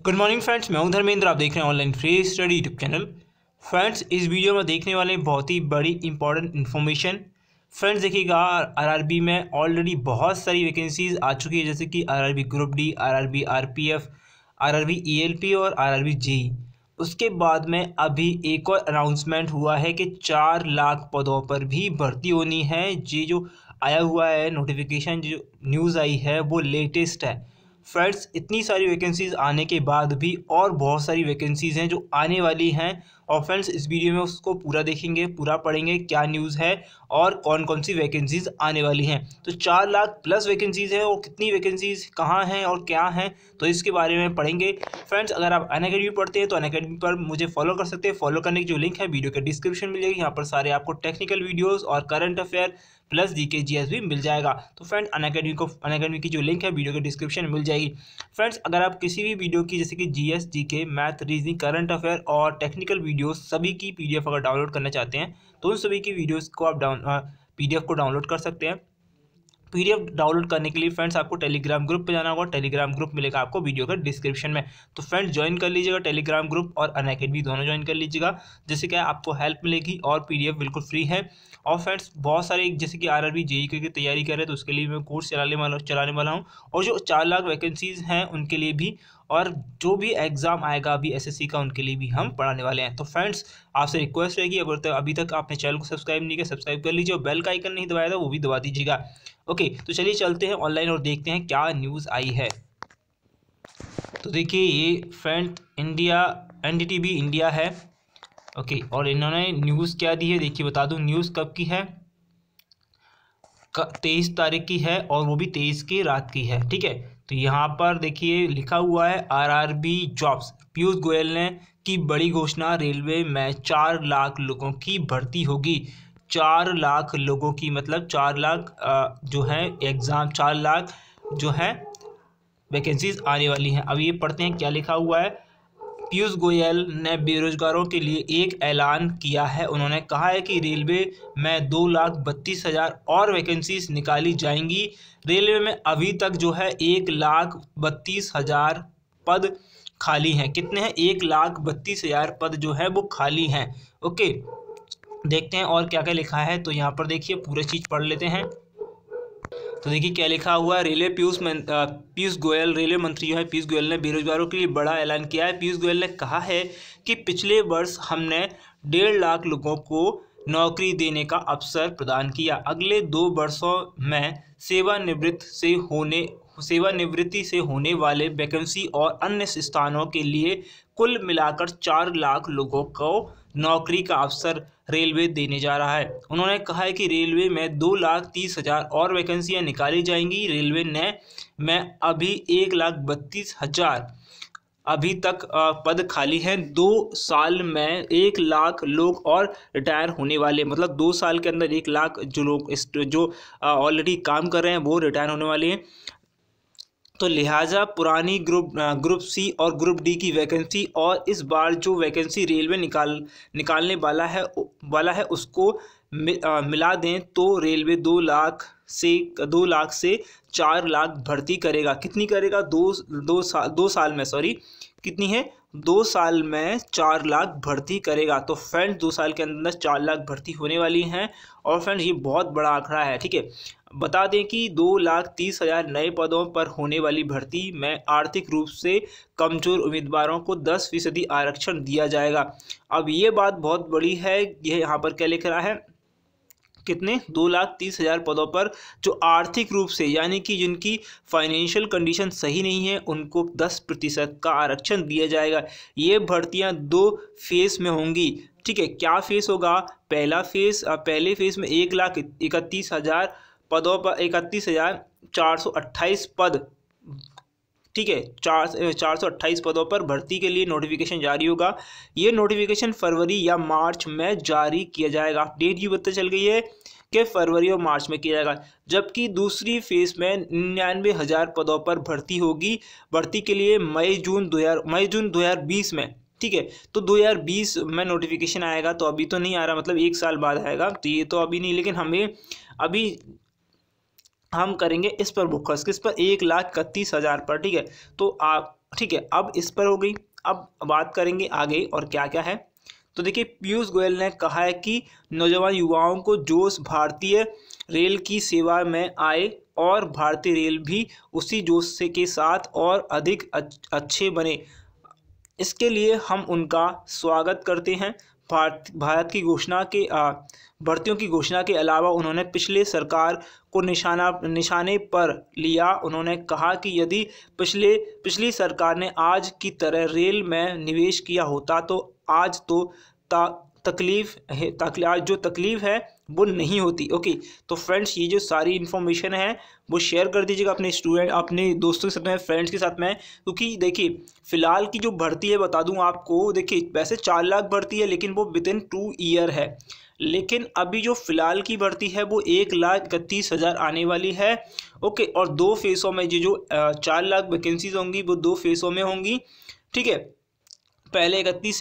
Good morning friends, मैं हूं धर्मेंद्र। आप देख रहे हैं online free study YouTube channel. Friends, इस वीडियो में देखने वाले बहुत ही बड़ी इंपॉर्टेंट इन्फॉर्मेशन। फ्रेंड्स देखिएगा, आरआरबी में ऑलरेडी बहुत सारी वैकेंसीज आ चुकी है, जैसे कि RRB group D, RRB RPF, RRB ELP और आरआरबी जेई। उसके बाद में अभी एक और अनाउंसमेंट हुआ है कि 4 लाख पदों पर भी भर्ती होनी है। ये जो आया हुआ है नोटिफिकेशन, जो न्यूज़ आई है वो लेटेस्ट है। फ्रेंड्स, इतनी सारी वैकेंसीज़ आने के बाद भी और बहुत सारी वैकेंसीज़ हैं जो आने वाली हैं। और फ्रेंड्स, इस वीडियो में उसको पूरा देखेंगे, पूरा पढ़ेंगे क्या न्यूज़ है और कौन कौन सी वैकेंसीज़ आने वाली हैं। तो 4 लाख प्लस वैकेंसीज़ है और कितनी वैकेंसीज़ कहाँ हैं और क्या हैं, तो इसके बारे में पढ़ेंगे। फ्रेंड्स, अगर आप अनअकैडमी पढ़ते हैं तो अनअकैडमी पर मुझे फॉलो कर सकते हैं। फॉलो करने की जो लिंक है वीडियो के डिस्क्रिप्शन मिल जाएगी। यहाँ पर सारे आपको टेक्निकल वीडियोज़ और current affair plus GK GS भी मिल जाएगा। तो फ्रेंड, अनअकैडमी की जो लिंक है वीडियो के डिस्क्रिप्शन में मिल जाएगी। फ्रेंड्स, अगर आप किसी भी वीडियो की जैसे कि GS, GK, math, reasoning, current affair और टेक्निकल वीडियोस सभी की पीडीएफ अगर डाउनलोड करना चाहते हैं तो उन सभी की वीडियोस को आप पीडीएफ को डाउनलोड कर सकते हैं। पीडीएफ डाउनलोड करने के लिए फ्रेंड्स आपको टेलीग्राम ग्रुप पे जाना होगा। टेलीग्राम ग्रुप मिलेगा आपको वीडियो का डिस्क्रिप्शन में। तो फ्रेंड्स, ज्वाइन कर लीजिएगा टेलीग्राम ग्रुप और अनअकैडमी दोनों ज्वाइन कर लीजिएगा, जिससे क्या आपको हेल्प मिलेगी और पीडीएफ बिल्कुल फ्री है। और फ्रेंड्स, बहुत सारे जैसे कि आरआरबी जेई की तैयारी कर रहे हैं तो उसके लिए मैं कोर्स चलाने वाला हूँ। और जो 4 लाख वैकेंसीज हैं उनके लिए भी, और जो भी एग्जाम आएगा अभी एसएससी का, उनके लिए भी हम पढ़ाने वाले हैं। तो फ्रेंड्स, आपसे रिक्वेस्ट रहेगी, अभी तक आपने चैनल को सब्सक्राइब नहीं किया, सब्सक्राइब कर लीजिए और बेल का आइकन नहीं दबाया था वो भी दबा दीजिएगा। ओके, तो चलिए चलते हैं ऑनलाइन और देखते हैं क्या न्यूज़ आई है। तो देखिए, ये फ्रेंड इंडिया एनडीटीवी इंडिया है। ओके, और इन्होंने न्यूज़ क्या दी है देखिए, बता दूं न्यूज़ कब की है। 23 तारीख की है और वो भी 23 की रात की है। ठीक है, तो यहाँ पर देखिए लिखा हुआ है आरआरबी जॉब्स। पीयूष गोयल ने की बड़ी घोषणा, रेलवे में 4 लाख लोगों की भर्ती होगी। 4 लाख लोगों की मतलब 4 लाख जो है एग्ज़ाम, 4 लाख जो है वैकेंसीज आने वाली हैं। अब ये पढ़ते हैं क्या लिखा हुआ है। पीयूष गोयल ने बेरोजगारों के लिए एक ऐलान किया है। उन्होंने कहा है कि रेलवे में 2,32,000 और वैकेंसीज निकाली जाएंगी। रेलवे में अभी तक जो है 1,32,000 पद खाली हैं। कितने हैं? 1,32,000 पद जो है वो खाली हैं। ओके, देखते हैं और क्या क्या लिखा है। तो यहाँ पर देखिए पूरी चीज़ पढ़ लेते हैं। तो देखिए क्या लिखा हुआ है। पीयूष गोयल, रेलवे मंत्री जो है पीयूष गोयल ने बेरोजगारों के लिए बड़ा ऐलान किया है। पीयूष गोयल ने कहा है कि पिछले वर्ष हमने 1.5 लाख लोगों को नौकरी देने का अवसर प्रदान किया। अगले 2 वर्षों में सेवानिवृत्ति से होने वाले वैकेंसी और अन्य स्थानों के लिए कुल मिलाकर 4 लाख लोगों को नौकरी का अवसर रेलवे देने जा रहा है। उन्होंने कहा है कि रेलवे में 2,30,000 और वैकेंसियां निकाली जाएंगी। रेलवे में अभी 1,32,000 अभी तक पद खाली हैं। 2 साल में 1 लाख लोग और रिटायर होने वाले, मतलब 2 साल के अंदर 1 लाख जो लोग जो ऑलरेडी काम कर रहे हैं वो रिटायर होने वाले हैं। तो लिहाजा पुरानी ग्रुप सी और ग्रुप डी की वैकेंसी और इस बार जो वैकेंसी रेलवे निकालने वाला है उसको मिला दें तो रेलवे 2 लाख से 4 लाख भर्ती करेगा। कितनी करेगा? 2 साल में, सॉरी, कितनी है? 2 साल में 4 लाख भर्ती करेगा। तो फ्रेंड्स, 2 साल के अंदर 4 लाख भर्ती होने वाली हैं। और फ्रेंड्स, ये बहुत बड़ा आंकड़ा है। ठीक है, बता दें कि 2,30,000 नए पदों पर होने वाली भर्ती में आर्थिक रूप से कमजोर उम्मीदवारों को 10% आरक्षण दिया जाएगा। अब ये बात बहुत बड़ी है। यह यहाँ पर क्या लिख रहा है, कितने? 2,30,000 पदों पर जो आर्थिक रूप से, यानी कि जिनकी फाइनेंशियल कंडीशन सही नहीं है, उनको 10% का आरक्षण दिया जाएगा। ये भर्तियां 2 फेस में होंगी। ठीक है, क्या फेस होगा? पहले फेस में 1,31,000 पदों पर 31,428 पद। ठीक है, 428 पदों पर भर्ती के लिए नोटिफिकेशन जारी होगा। ये नोटिफिकेशन फरवरी या मार्च में जारी किया जाएगा। डेट भी पता चल गई है कि फरवरी और मार्च में किया जाएगा। जबकि दूसरी फेज में 99,000 पदों पर भर्ती होगी। भर्ती के लिए मई जून 2020 में। ठीक है, तो 2020 में नोटिफिकेशन आएगा। तो अभी तो नहीं आ रहा, मतलब 1 साल बाद आएगा। तो ये तो अभी नहीं, लेकिन अभी हम करेंगे इस पर फोकस, किस पर? 1,31,000 पर। ठीक है, तो आप ठीक है, अब इस पर हो गई। अब बात करेंगे आगे और क्या क्या है। तो देखिए, पीयूष गोयल ने कहा है कि नौजवान युवाओं को जोश भारतीय रेल की सेवा में आए और भारतीय रेल भी उसी जोश से के साथ और अधिक अच्छे बने, इसके लिए हम उनका स्वागत करते हैं। भारत की घोषणा के भर्तियों की घोषणा के अलावा उन्होंने पिछले सरकार को निशाने पर लिया। उन्होंने कहा कि यदि पिछली सरकार ने आज की तरह रेल में निवेश किया होता तो आज तो आज जो तकलीफ है वो नहीं होती। ओके, तो फ्रेंड्स ये जो सारी इन्फॉर्मेशन है वो शेयर कर दीजिएगा अपने दोस्तों के साथ में, फ्रेंड्स के साथ में, क्योंकि देखिए फ़िलहाल की जो भर्ती है बता दूं आपको, देखिए वैसे 4 लाख भर्ती है लेकिन वो विदिन 2 ईयर है, लेकिन अभी जो फ़िलहाल की भर्ती है वो 1,31,000 आने वाली है। ओके, और 2 फेज़ों में ये जो 4 लाख वैकेंसीज होंगी वो 2 फेज़ों में होंगी। ठीक है, पहले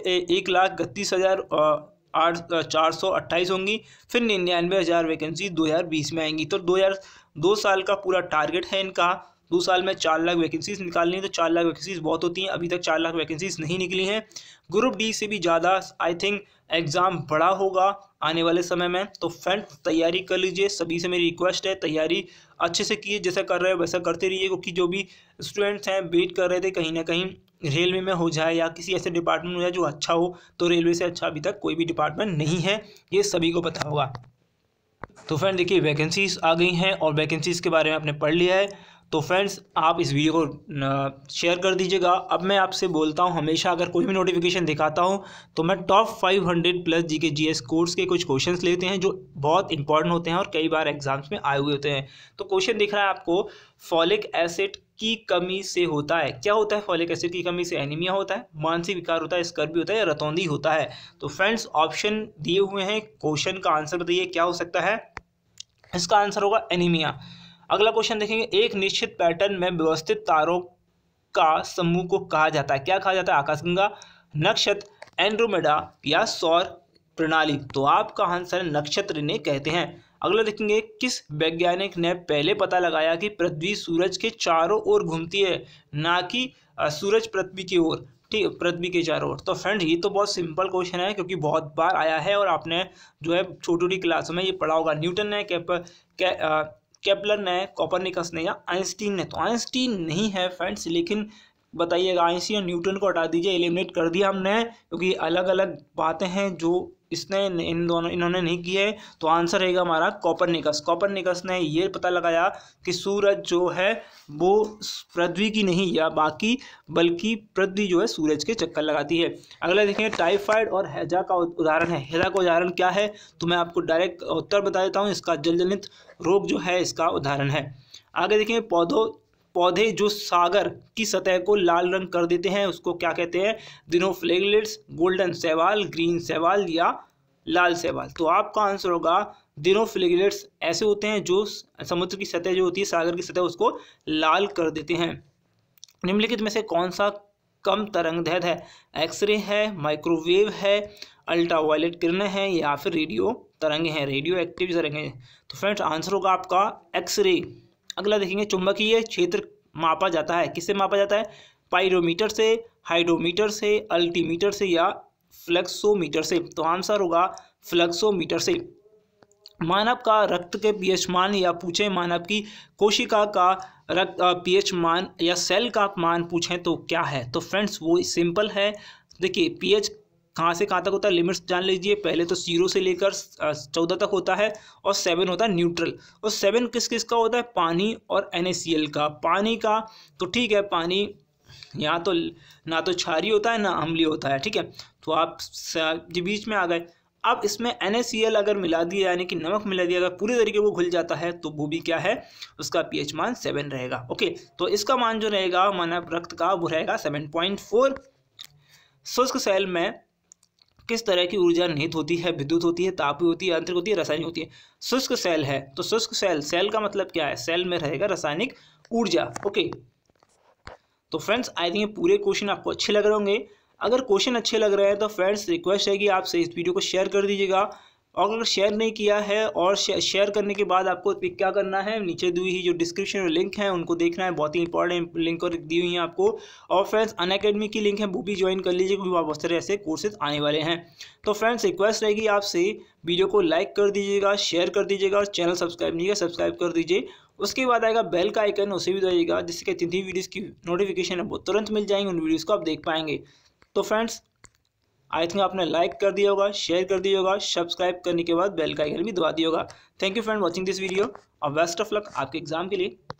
1,31,428 होंगी, फिर 99,000 वैकेंसी 2020 में आएंगी। तो 2 साल का पूरा टारगेट है इनका। 2 साल में 4 लाख वैकेंसीज निकालनी है, तो 4 लाख वैकेंसीज बहुत होती हैं। अभी तक 4 लाख वैकेंसीज नहीं निकली हैं। ग्रुप डी से भी ज़्यादा आई थिंक एग्ज़ाम बड़ा होगा आने वाले समय में। तो फ्रेंड्स तैयारी कर लीजिए, सभी से मेरी रिक्वेस्ट है तैयारी अच्छे से कीजिए, जैसा कर रहे हो वैसा करते रहिए, क्योंकि जो भी स्टूडेंट्स हैं वेट कर रहे थे कहीं ना कहीं रेलवे में हो जाए या किसी ऐसे डिपार्टमेंट में हो जाए जो अच्छा हो, तो रेलवे से अच्छा अभी तक कोई भी डिपार्टमेंट नहीं है, ये सभी को पता होगा। तो फ्रेंड देखिए, वैकेंसीज आ गई हैं और वैकेंसीज़ के बारे में आपने पढ़ लिया है। तो फ्रेंड्स आप इस वीडियो को शेयर कर दीजिएगा। अब मैं आपसे बोलता हूँ, हमेशा अगर कोई भी नोटिफिकेशन दिखाता हूँ तो मैं top 500 plus GK GS course के कुछ क्वेश्चंस लेते हैं जो बहुत इंपॉर्टेंट होते हैं और कई बार एग्जाम्स में आए हुए होते हैं। तो क्वेश्चन दिख रहा है आपको, फॉलिक एसिड की कमी से होता है, क्या होता है फॉलिक एसिड की कमी से? एनीमिया होता है, मानसिक विकार होता है, स्कर्वी होता है या रतौंधी होता है? तो फ्रेंड्स ऑप्शन दिए हुए हैं, क्वेश्चन का आंसर बताइए क्या हो सकता है। इसका आंसर होगा एनीमिया। अगला क्वेश्चन देखेंगे, एक निश्चित पैटर्न में व्यवस्थित तारों का समूह को कहा जाता है, क्या कहा जाता है? आकाशगंगा, नक्षत्र, एंड्रोमेडा या सौर प्रणाली? तो आपका आंसर नक्षत्र ने कहते हैं। अगला देखेंगे, किस वैज्ञानिक ने पहले पता लगाया कि पृथ्वी सूरज के चारों ओर घूमती है, ना कि सूरज पृथ्वी की ओर? ठीक, पृथ्वी के चारों ओर। तो फ्रेंड्स ये तो बहुत सिंपल क्वेश्चन है, क्योंकि बहुत बार आया है और आपने जो है छोटी छोटी क्लासों में ये पढ़ा होगा। न्यूटन ने, केपलर ने, कोपरनिकस ने या आइंस्टीन ने? तो आइंस्टीन नहीं है फ्रेंड्स, लेकिन बताइएगा, आइंस्टीन और न्यूटन को हटा दीजिए, एलिमिनेट कर दिया हमने, क्योंकि अलग अलग बातें हैं जो इन्होंने नहीं की है। तो आंसर रहेगा हमारा कोपरनिकस। कोपरनिकस ने ये पता लगाया कि सूरज जो है वो पृथ्वी की नहीं या बाकी, बल्कि पृथ्वी जो है सूरज के चक्कर लगाती है। अगला देखेंगे, टाइफाइड और हैजा का उदाहरण है। हैजा का उदाहरण क्या है? तो मैं आपको डायरेक्ट उत्तर बता देता हूँ, इसका जलजनित रोग जो है इसका उदाहरण है। आगे देखेंगे, पौधे जो सागर की सतह को लाल रंग कर देते हैं उसको क्या कहते हैं? दिनोफ्लेगेलेट्स, गोल्डन शैवाल, ग्रीन शैवाल या लाल शैवाल? तो आपका आंसर होगा दिनोफ्लेगेलेट्स। ऐसे होते हैं जो समुद्र की सतह जो होती है, सागर की सतह, उसको लाल कर देते हैं। निम्नलिखित में से कौन सा कम तरंगदैर्घ्य है? एक्सरे है, माइक्रोवेव है, अल्ट्रावायलेट किरणें हैं या फिर रेडियो तरंगें हैं, रेडियो एक्टिव तरंगें? तो फ्रेंड्स आंसर होगा आपका एक्सरे। अगला देखेंगे, चुंबकीय क्षेत्र मापा जाता है, किससे मापा जाता है? पाइरोमीटर से, हाइड्रोमीटर से, अल्टीमीटर से या फ्लक्सोमीटर से? तो आंसर होगा फ्लक्सोमीटर से। मानव का रक्त के पीएच मान या पूछें, मानव की कोशिका का रक्त पीएच मान या सेल का मान पूछें तो क्या है? तो फ्रेंड्स वो सिंपल है। देखिए पीएच कहाँ से कहाँ तक होता है, लिमिट्स जान लीजिए। पहले तो 0 से लेकर 14 तक होता है और 7 होता है न्यूट्रल। और 7 किस किस का होता है? पानी और NaCl का। पानी का तो ठीक है, पानी यहाँ तो ना तो क्षारीय होता है ना अम्लीय होता है, ठीक है, तो आप जो बीच में आ गए। अब इसमें NaCl अगर मिला दिया, यानी कि नमक मिला दिया, अगर पूरे तरीके वो घुल जाता है तो वो भी क्या है, उसका pH मान 7 रहेगा। ओके, तो इसका मान जो रहेगा मानव रक्त का वो रहेगा 7.4। शुष्क सेल में किस तरह की ऊर्जा निहित होती है? विद्युत होती है, तापीय होती है, यांत्रिक होती है, रासायनिक होती है? शुष्क सेल है तो शुष्क सेल का मतलब क्या है? सेल में रहेगा रासायनिक ऊर्जा। ओके, तो फ्रेंड्स आई थिंक पूरे क्वेश्चन आपको अच्छे लग रहे होंगे। अगर क्वेश्चन अच्छे लग रहे हैं तो फ्रेंड्स रिक्वेस्ट है कि आपसे इस वीडियो को शेयर कर दीजिएगा और अगर शेयर नहीं किया है और शेयर करने के बाद आपको क्या करना है, नीचे दी हुई जो डिस्क्रिप्शन में लिंक है उनको देखना है, बहुत ही इंपॉर्टेंट लिंक और दी हुई है आपको। और फ्रेंड्स अनअकैडमी की लिंक है वो भी ज्वाइन कर लीजिए, क्योंकि वहाँ बहुत सारे ऐसे कोर्सेज आने वाले हैं। तो फ्रेंड्स रिक्वेस्ट रहेगी आपसे, वीडियो को लाइक कर दीजिएगा, शेयर कर दीजिएगा और चैनल सब्सक्राइब नहीं किया सब्सक्राइब कर दीजिए। उसके बाद आएगा बेल का आइकन, उसे भी दबाइएगा, जिससे कि जितनी वीडियोज़ की नोटिफिकेशन है वो तुरंत मिल जाएंगे, उन वीडियोज़ को आप देख पाएंगे। तो फ्रेंड्स आई थिंक आपने लाइक कर दिया होगा, शेयर कर दिया होगा, सब्सक्राइब करने के बाद बेल का आइकन भी दबा दिया होगा। Thank you friend watching this video और बेस्ट ऑफ लक आपके एग्जाम के लिए।